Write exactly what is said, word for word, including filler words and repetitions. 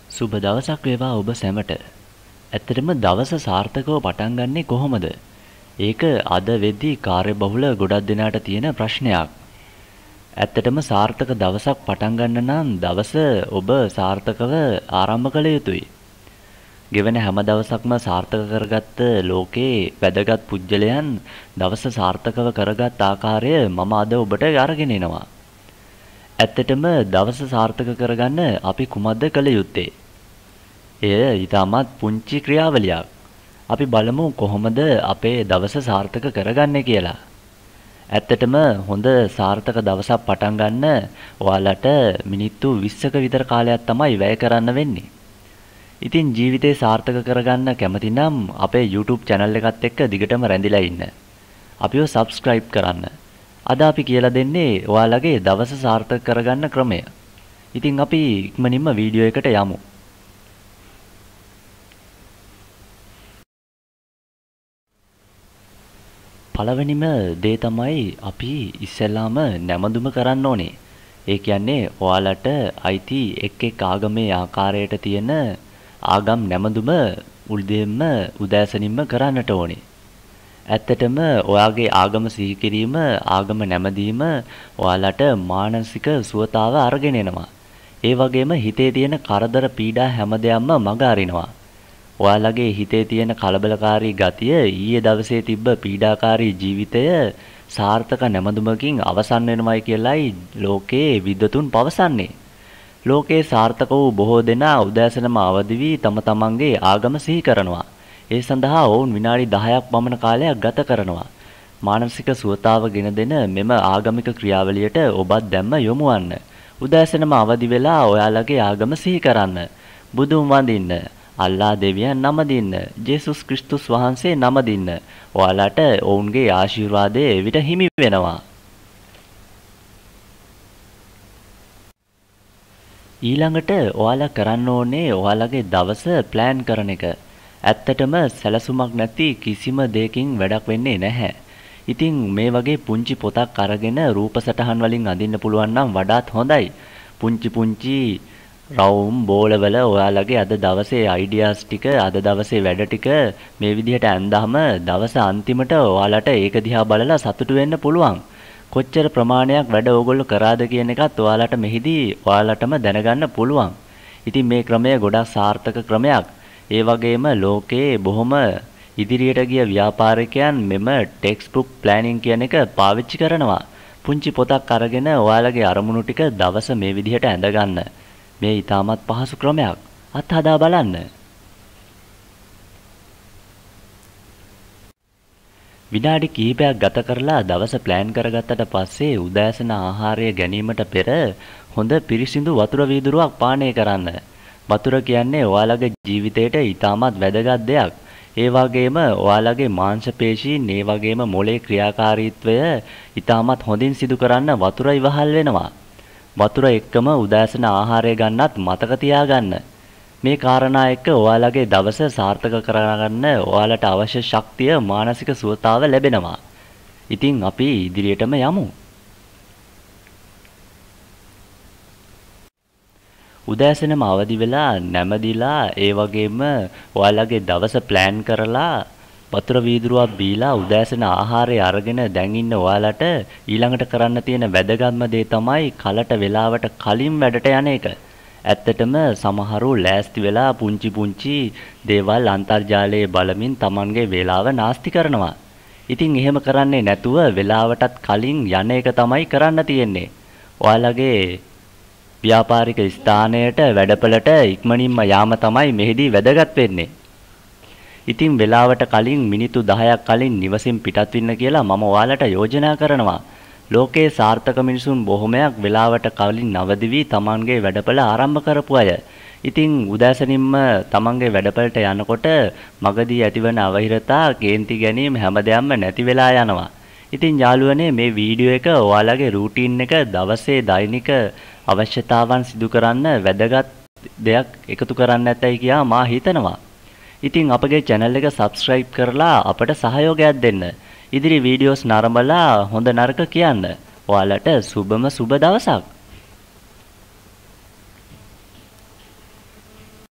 සුබ දවසක් වේවා ඔබ සැමට. ඇත්තටම දවස සාර්ථකව පටන් ගන්නේ කොහොමද? ඒක අද වෙද්දී කාර්යබහුල ගොඩක් දෙනාට තියෙන ප්‍රශ්නයක්. ඇත්තටම සාර්ථක දවසක් පටන් ගන්න නම් දවස ඔබ සාර්ථකව ආරම්භ කළ යුතුයි. ගෙවෙන හැම දවසක්ම සාර්ථක කරගත්ත ලෝකේ වැදගත් පුජ්‍යලයන් දවස සාර්ථකව කරගත් ආකාරය මම අද ඔබට අරගෙන එනවා. ඇත්තටම දවස සාර්ථක කරගන්න අපි කුමක්ද කළ යුත්තේ? එය ඊටමත් පුංචි ක්‍රියාවලියක්. අපි බලමු කොහොමද අපේ දවස සාර්ථක කරගන්නේ කියලා. ඇත්තටම හොඳ සාර්ථක දවසක් පටන් ගන්න ඔයාලට මිනිත්තු විස්සක විතර කාලයක් තමයි වැය කරන්න වෙන්නේ. ඉතින් ජීවිතේ සාර්ථක කරගන්න කැමති නම් අපේ YouTube channel එකත් එක්ක දිගටම රැඳිලා ඉන්න. අපිව subscribe කරන්න. අද අපි කියලා දෙන්නේ ඔයාලගේ දවස සාර්ථක කරගන්න ක්‍රමය. ඉතින් අපි ඉක්මනින්ම වීඩියෝ එකට යමු. පළවෙනිම දේ තමයි අපි ඉස්සෙල්ලාම නැමදුම කරන්න ඕනේ. ඒ කියන්නේ ඔයාලට අයිති එක් එක් ආගමේ ආකාරයට තියෙන ආගම් නැමදුම උදේම උදෑසනින්ම කරන්නට ඕනේ. ඇත්තටම ඔයාගේ ආගම සිහි කිරීම ආගම නැමදීම ඔයාලට මානසික සුවතාව අරගෙන එනවා. ඒ වගේම හිතේ තියෙන කරදර පීඩා හැමදේම මග අරිනවා. ඔයාලගේ හිතේ තියෙන කලබලකාරී ගතිය ඊයේ දවසේ තිබ්බ පීඩාකාරී ජීවිතය සාර්ථක නැමදුමකින් අවසන් වෙනවයි කියලායි ලෝකයේ විද්වතුන් පවසන්නේ. ලෝකේ සාර්ථක වූ බොහෝ දෙනා උදෑසනම අවදි වී තම තමන්ගේ ආගම සිහි කරනවා. ඒ සඳහා ඔවුන් විනාඩි දහයක් පමණ කාලයක් ගත කරනවා. මානසික සුවතාව ගෙන දෙන මෙම ආගමික ක්‍රියාවලියට ඔබත් දැම්ම යොමු වන්න. උදෑසනම අවදි වෙලා ඔයාලගේ ආගම සිහි කරන්න. බුදුන් වඳින්න, අල්ලා දෙවියන් නමදින්න, ජේසුස් ක්‍රිස්තුස් වහන්සේ නමදින්න. ඔයාලට ඔවුන්ගේ ආශිර්වාදය එවිට හිමි වෙනවා. ඊළඟට ඔයාලා කරන්න ඕනේ ඔයාලගේ දවස ප්ලෑන් කරන එක. ඇත්තටම සැලසුමක් නැති කිසිම දෙයකින් වැඩක් වෙන්නේ නැහැ. ඉතින් මේ වගේ පුංචි පොතක් අරගෙන රූප සටහන් වලින් අඳින්න පුළුවන් නම් වඩාත් හොඳයි. පුංචි පුංචි රවුම් බෝලවල ඔයාලගේ අද දවසේ අයිඩියාස් ටික අද දවසේ වැඩ ටික මේ විදිහට ඇඳාම දවස අන්තිමට ඔයාලට ඒක දිහා බලලා සතුටු වෙන්න පුළුවන්. කොච්චර ප්‍රමාණයක් වැඩ ඕගොල්ලෝ කරාද කියන එකත් ඔයාලට මෙහිදී ඔයාලටම දැනගන්න පුළුවන්. ඉතින් මේ ක්‍රමය ගොඩක් සාර්ථක ක්‍රමයක්. ඒ වගේම ලෝකයේ බොහොම ඉදිරියට ගිය ව්‍යාපාරිකයන් මෙම ටෙක්ස්ට් බුක් ප්ලෑනින් කියන එක පාවිච්චි කරනවා. පුංචි පොතක් අරගෙන ඔයාලගේ අරමුණු ටික දවස මේ විදිහට ඇඳගන්න. මේ ඊටමත් පහසු ක්‍රමයක්. අත්හදා බලන්න. විනාඩි කිහිපයක් ගත කරලා දවස ප්ලෑන් කරගත්තට පස්සේ උදෑසන ආහාරය ගැනීමට පෙර හොඳ පිරිසිදු වතුර වීදුරුවක් පානය කරන්න. වතුර කියන්නේ ඔයාලගේ ජීවිතයට ඊටමත් වැදගත් දෙයක්. ඒ වගේම ඔයාලගේ මාංශ පේශීන් ඒ වගේම මොළේ ක්‍රියාකාරීත්වය ඊටමත් හොඳින් සිදු කරන්න වතුර ඉවහල් වෙනවා. වතුර එක්කම උදෑසන ආහාරය ගන්නත් මතක තියාගන්න. මේ කාරණා එක්ක ඔයාලගේ දවස සාර්ථක කරගන්න ඔයාලට අවශ්‍ය ශක්තිය මානසික සුවතාව ලැබෙනවා. ඉතින් අපි ඉදිරියටම යමු. උදෑසනම අවදි වෙලා නැමදිලා ඒ වගේම ඔයාලගේ දවස ප්ලෑන් කරලා වතුර වීදුරුවක් බීලා උදෑසන ආහාරය අරගෙන දැන් ඉන්න ඔයාලට ඊළඟට කරන්න තියෙන වැදගත්ම දේ තමයි කලට වෙලාවට කලින් වැඩට යන එක. ඇත්තටම සමහරු ලෑස්ති වෙලා පුංචි පුංචි දේවල් අන්තර්ජාලයේ බලමින් Tamanගේ වේලාව නාස්ති කරනවා. ඉතින් එහෙම කරන්නේ නැතුව වෙලාවටත් කලින් යන එක තමයි කරන්න තියෙන්නේ. ඔයාලගේ ව්‍යාපාරික ස්ථානයට වැඩපළට ඉක්මනින්ම යාම තමයි මෙහිදී වැදගත් වෙන්නේ. ඉතින් වෙලාවට කලින් මිනිත්තු දහයක් කලින් නිවසින් පිටත් වෙන්න කියලා මම ඔයාලට යෝජනා කරනවා. ලෝකයේ සාර්ථක මිනිසුන් බොහොමයක් වෙලාවට කලින් අවදි වී Tamanගේ වැඩපළ ආරම්භ කරපු අය. ඉතින් උදෑසනින්ම Tamanගේ වැඩපළට යනකොට මගදී ඇතිවන අවහිරතා, කේන්ති ගැනීම හැමදේම නැති වෙලා යනවා. ඉතින් යාළුවනේ මේ වීඩියෝ එක ඔයාලගේ රූටීන් එක දවසේ දෛනික අවශ්‍යතාවන් සිදු කරන්න වැදගත් දෙයක් එකතු කරන්න ඇතයි කියා මා හිතනවා. ඉතින් අපගේ channel එක subscribe කරලා අපට සහයෝගයක් දෙන්න. ඉදිරි වීඩියෝස් නරඹලා හොඳ නරක කියන්න. ඔයාලට සුබම සුබ දවසක්.